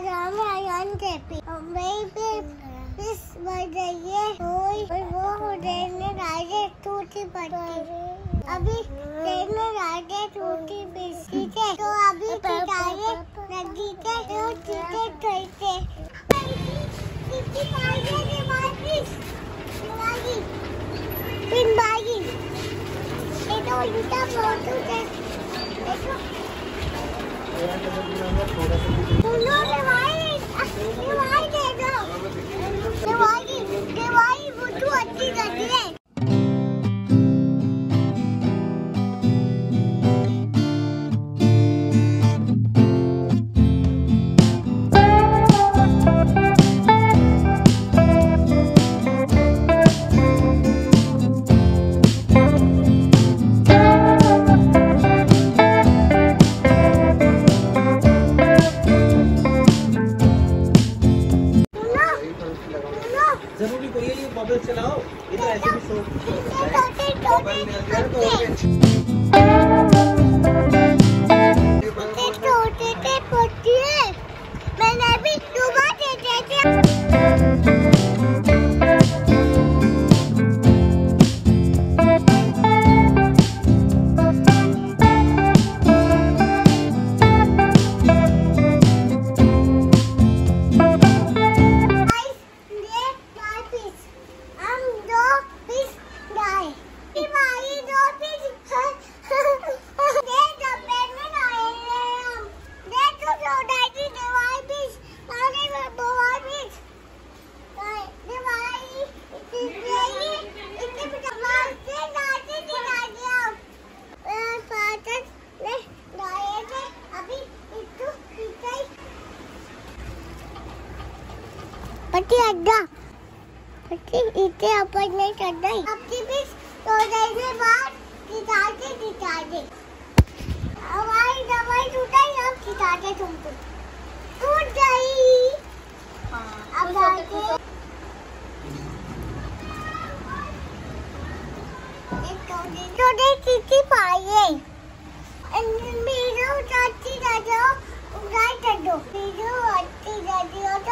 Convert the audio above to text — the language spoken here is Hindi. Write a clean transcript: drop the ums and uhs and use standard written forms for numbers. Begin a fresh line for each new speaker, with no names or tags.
नाम है अयान कैफी। वहीं पे फिश बढ़ रही है और वो ट्रेन में राजे टूटी पड़ती। अभी ट्रेन में राजे टूटी फिश, ठीक है? तो अभी खिलाए लगी थे तो चीटे खाते। पिनबागी ये तो उल्टा फोटो है। सुनो दवाई दे दो। दवाई बुद्धू अच्छी करती है।
जरूरी कोई है ये बबल चलाओ, ये तो ऐसे भी सो
छोटे पोती है। मैंने भी सुबह देते थे। पति अड्डा पति इतने अपन नहीं करना है। अपनी भी तो जाने बाद खिचाते हमारी दवाई टूटाई, अब खिचाते तुमको टूट गई। अब जाके छोटे चीटी पाइए मेरे चाची दादा उड़ाई कर दो। मेरे अच्छी दादी और